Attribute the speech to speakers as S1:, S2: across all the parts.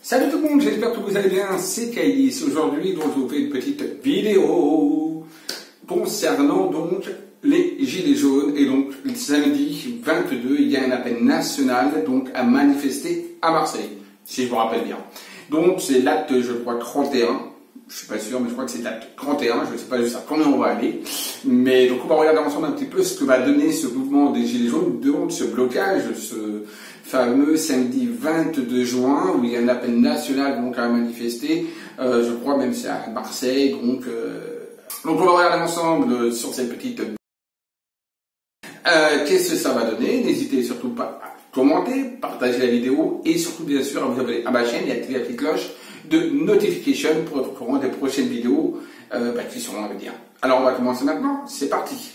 S1: Salut tout le monde, j'espère que vous allez bien, c'est Caïs. Aujourd'hui, donc, je vous fais une petite vidéo concernant donc les gilets jaunes. Et donc, le samedi 22, il y a un appel national donc à manifester à Marseille, si je me rappelle bien. Donc, c'est l'acte, je crois, 31. Je suis pas sûr, mais je crois que c'est l'acte 31. Je ne sais pas juste à combien on va aller. Mais donc, on va regarder ensemble un petit peu ce que va donner ce mouvement des gilets jaunes, donc ce blocage, ce fameux samedi 22 juin, où il y a un appel national donc à manifester, je crois même c'est à Marseille, donc on va regarder ensemble sur cette petite... qu'est-ce que ça va donner? N'hésitez surtout pas à commenter, partager la vidéo, et surtout bien sûr à vous abonner à ma chaîne et activer la petite cloche de notification pour être au courant des prochaines vidéos qui seront à venir. Alors on va commencer maintenant, c'est parti.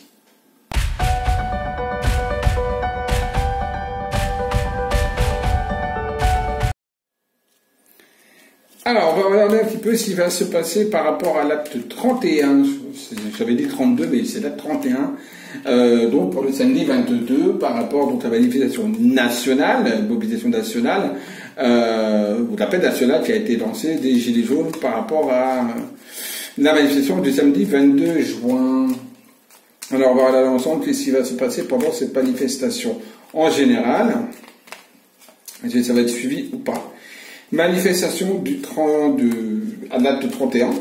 S1: Alors, on va regarder un petit peu ce qui va se passer par rapport à l'acte 31. J'avais dit 32, mais c'est l'acte 31. Donc, pour le samedi 22, par rapport donc, à la manifestation nationale, mobilisation nationale, ou l'appel national qui a été lancé des Gilets jaunes par rapport à la manifestation du samedi 22 juin. Alors, on va regarder ensemble ce qui va se passer pendant cette manifestation. En général, est-ce que ça va être suivi ou pas? Manifestation à date de 31,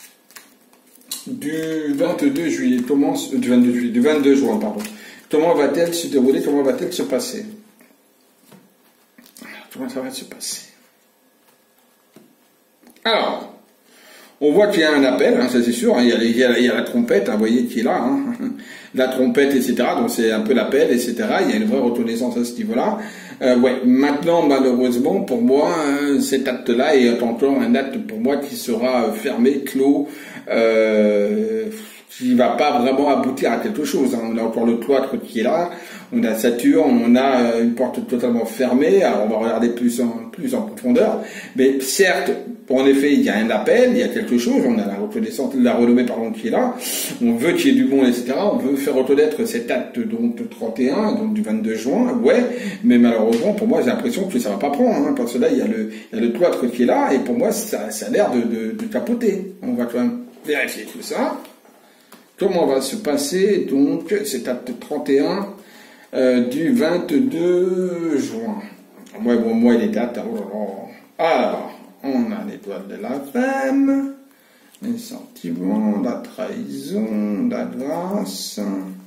S1: du 22 juillet, du 22 juin, pardon. Comment va-t-elle se dérouler, comment va-t-elle se passer? Comment ça va se passer? Alors, on voit qu'il y a un appel, hein, ça c'est sûr, hein, il y a la trompette, hein, vous voyez qui est là, hein, la trompette, etc. Donc c'est un peu l'appel, etc. Il y a une vraie reconnaissance à ce niveau-là. Ouais, maintenant, malheureusement, pour moi, cet acte-là est encore un acte pour moi qui sera fermé, clos, qui va pas vraiment aboutir à quelque chose. Hein. On a encore le cloître qui est là, on a Saturne, on a une porte totalement fermée. Alors on va regarder plus en profondeur. Mais certes, en effet, il y a un appel, il y a quelque chose. On a la reconnaissance, la renommée pardon qui est là. On veut qu'il y ait du monde, etc. On veut faire reconnaître cet acte donc de 31, donc du 22 juin. Ouais, mais malheureusement pour moi j'ai l'impression que ça va pas prendre, hein, parce que là il y a le cloître qui est là et pour moi ça a l'air de capoter. On va quand même vérifier tout ça. Comment va se passer donc cet acte 31 du 22 juin? Moi les dates, alors, on a l'étoile de la femme, les sentiments, la trahison, la grâce.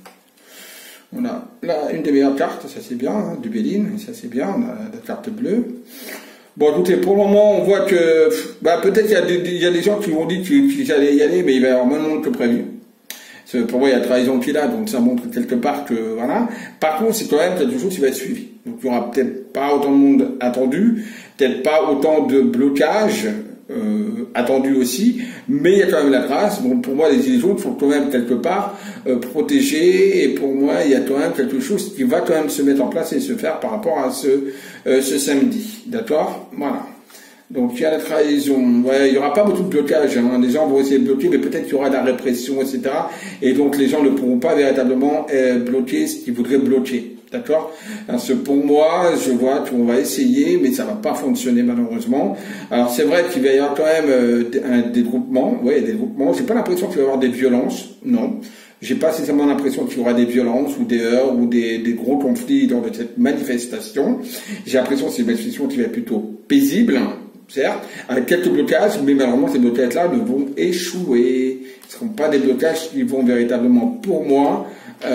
S1: On a là une des meilleures cartes, ça c'est bien, hein, du Béline, ça c'est bien, on a la carte bleue. Bon, écoutez, pour le moment, on voit que, peut-être il y a des gens qui vont dire qu'ils allaient y aller, mais il va y avoir moins de monde que prévu. Pour moi, il y a la trahison qui est là, donc ça montre quelque part que, voilà. Par contre, c'est quand même quelque chose qui va être suivi. Donc, il n'y aura peut-être pas autant de monde attendu, peut-être pas autant de blocage attendu aussi, mais il y a quand même la grâce. Donc, pour moi, les gilets jaunes sont quand même quelque part protégés, et pour moi, il y a quand même quelque chose qui va quand même se mettre en place et se faire par rapport à ce samedi. D'accord? Voilà. Donc il y a la trahison, ouais, il n'y aura pas beaucoup de blocage, hein. Les gens vont essayer de bloquer, mais peut-être qu'il y aura de la répression, etc. Et donc les gens ne pourront pas véritablement bloquer ce qu'ils voudraient bloquer, d'accord? Parce que pour moi, je vois qu'on va essayer, mais ça va pas fonctionner malheureusement. Alors c'est vrai qu'il va y avoir quand même des groupements, ouais, des groupements. J'ai pas l'impression qu'il va y avoir des violences, non. J'ai pas nécessairement l'impression qu'il y aura des violences ou des heurts ou des gros conflits lors de cette manifestation. J'ai l'impression que c'est une manifestation qui va être plutôt paisible, certes, avec quelques blocages, mais malheureusement ces blocages-là ne vont échouer. Ce ne seront pas des blocages qui vont véritablement, pour moi,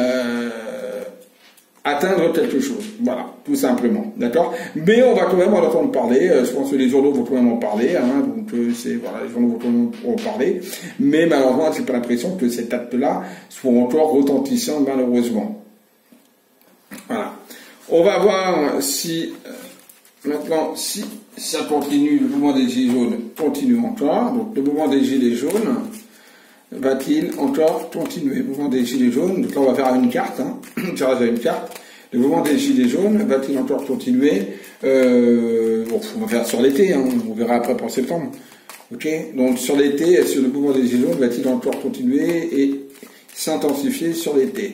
S1: atteindre quelque chose. Voilà, tout simplement, d'accord? Mais on va quand même en entendre parler. Je pense que les journaux vont quand même en parler, hein, donc voilà, les journaux vont quand même en parler. Mais malheureusement, j'ai pas l'impression que cet acte-là soit encore retentissant, malheureusement. Voilà. On va voir si maintenant, si ça continue, le mouvement des Gilets jaunes continue encore. Donc le mouvement des Gilets jaunes va-t-il encore continuer? Le mouvement des Gilets jaunes, donc là on va faire une carte, hein. Une carte. Le mouvement des Gilets jaunes va-t-il encore continuer? Bon, on va faire sur l'été, hein. On verra après pour septembre. Ok, donc sur l'été, est-ce que le mouvement des Gilets jaunes va-t-il encore continuer et s'intensifier sur l'été?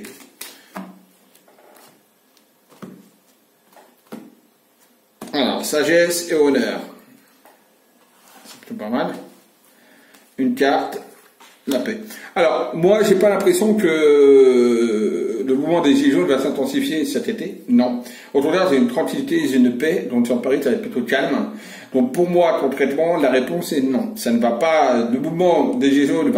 S1: Alors, sagesse et honneur. C'est pas mal. Une carte, la paix. Alors, moi, j'ai pas l'impression que le mouvement des Gilets jaunes va s'intensifier cet été. Non. Au contraire, j'ai une tranquillité, j'ai une paix, donc sur Paris, ça va être plutôt calme. Donc, pour moi, concrètement, la réponse est non. Ça ne va pas, le mouvement des Gilets jaunes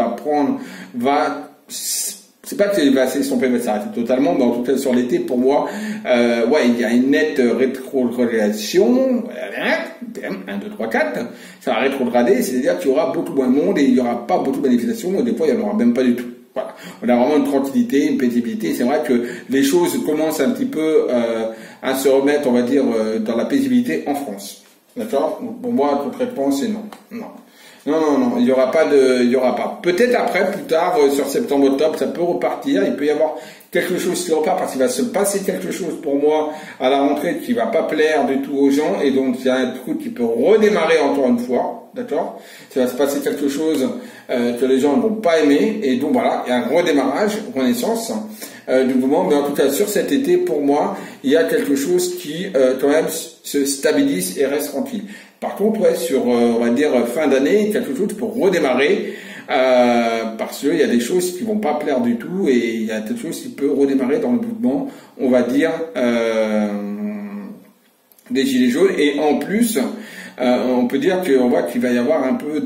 S1: c'est pas qu'il va s'estomper, mais s'arrêter totalement, mais en tout cas sur l'été, pour moi, il y a une nette rétrogradation, 1, 2, 3, 4, ça va rétrograder, c'est-à-dire qu'il y aura beaucoup moins de monde et il n'y aura pas beaucoup de manifestations, et des fois il n'y en aura même pas du tout. Voilà. On a vraiment une tranquillité, une paisibilité, c'est vrai que les choses commencent un petit peu à se remettre, on va dire, dans la paisibilité en France. D'accord? Donc pour moi, concrètement, c'est non. Non. Non, il y aura pas. Peut-être après, plus tard, sur septembre-octobre, ça peut repartir. Il peut y avoir quelque chose qui repart parce qu'il va se passer quelque chose pour moi à la rentrée qui va pas plaire du tout aux gens et donc il y a un truc qui peut redémarrer encore une fois, d'accord? Ça va se passer quelque chose que les gens ne vont pas aimer et donc voilà, il y a un redémarrage, renaissance du mouvement. Mais en tout cas, sur cet été, pour moi, il y a quelque chose qui quand même se stabilise et reste tranquille. Par contre, sur, on va dire, fin d'année, quelque chose pour redémarrer, parce qu'il y a des choses qui vont pas plaire du tout, et il y a quelque chose qui peut redémarrer dans le mouvement, on va dire, des Gilets jaunes, et en plus, on peut dire qu'on voit qu'il va y avoir un peu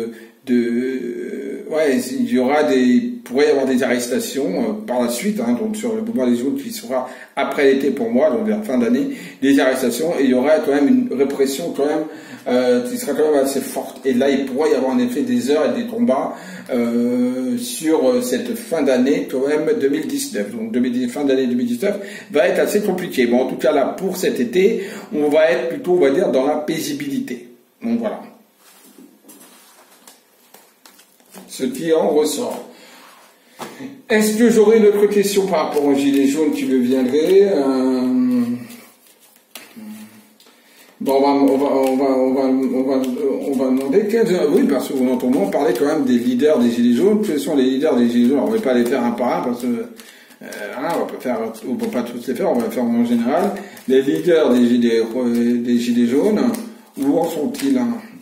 S1: pourrait y avoir des arrestations par la suite, donc sur le mouvement des jaunes qui sera après l'été pour moi, donc vers fin d'année, des arrestations, et il y aura quand même une répression quand même qui sera quand même assez forte. Et là, il pourrait y avoir en effet des heures et des combats sur cette fin d'année quand même 2019. Donc fin d'année 2019 va être assez compliqué. Bon, en tout cas là, pour cet été, on va être plutôt, on va dire, dans la paisibilité. Donc voilà. Ce qui en ressort. Est-ce que j'aurai une autre question par rapport aux Gilets jaunes qui me viendraient Bon, on va demander oui, parce que vous entendez parler quand même des leaders des Gilets jaunes. Quels sont les leaders des Gilets jaunes? On ne va pas les faire un par un parce que on peut pas tous les faire, on va les faire en général. Les leaders des Gilets jaunes, où en sont-ils?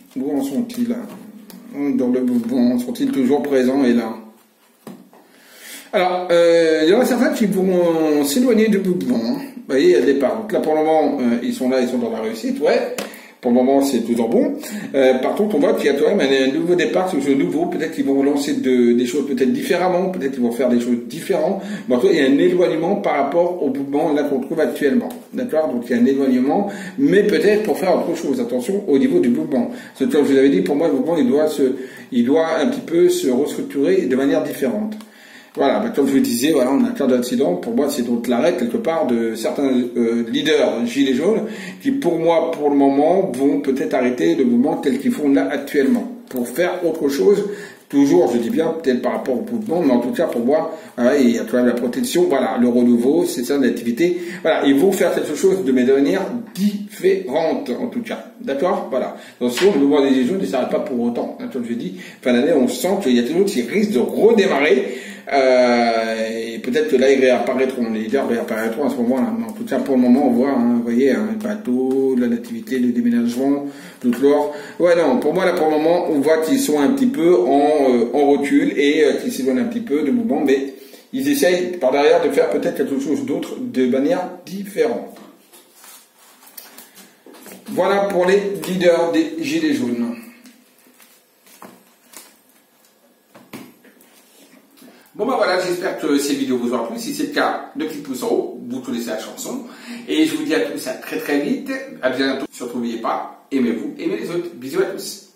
S1: Dans le mouvement, sont-ils toujours présents et là? Alors, il y en a certains qui vont s'éloigner du mouvement. Vous voyez, il y a des parts. Donc là, pour le moment, ils sont dans la réussite, ouais. Pour le moment, c'est toujours bon. Par contre, on voit qu'il y a quand même un nouveau départ sur ce nouveau. Peut-être qu'ils vont lancer des choses peut-être différemment. Peut-être qu'ils vont faire des choses différentes. Mais en tout cas, il y a un éloignement par rapport au mouvement là qu'on trouve actuellement. D'accord? Donc, il y a un éloignement. Mais peut-être pour faire autre chose. Attention au niveau du mouvement. Parce que, comme je vous avais dit, pour moi, le mouvement, il doit un petit peu se restructurer de manière différente. Voilà, comme je vous disais, voilà, on a un cas d'accident. Pour moi, c'est donc l'arrêt quelque part de certains leaders gilets jaunes qui, pour moi, pour le moment, vont peut-être arrêter le mouvement tel qu'ils font là actuellement pour faire autre chose. Toujours, je dis bien, peut-être par rapport au mouvement, mais en tout cas, pour moi, voilà, il y a quand même la protection, voilà, le renouveau, c'est ça l'activité. Voilà, ils vont faire quelque chose de manière différente, en tout cas. D'accord? Voilà. Attention, le mouvement des gilets jaunes ne s'arrête pas pour autant. Comme je dis, fin d'année, on sent qu'il y a des autres qui risquent de redémarrer. Et peut-être que là ils réapparaîtront, les leaders réapparaîtront à ce moment-là. Mais en tout cas pour le moment on voit, vous voyez, le bateau, la nativité, le déménagement, tout l'or. Ouais non, pour moi là pour le moment on voit qu'ils sont un petit peu en recul et qu'ils s'éloignent un petit peu de mouvement, mais ils essayent par derrière de faire peut-être quelque chose d'autre de manière différente. Voilà pour les leaders des gilets jaunes. Bon ben voilà, j'espère que ces vidéos vous auront plu. Si c'est le cas, le petit pouce en haut, vous connaissez la chanson. Et je vous dis à tous à très très vite. À bientôt. Surtout n'oubliez pas, aimez-vous, aimez les autres. Bisous à tous.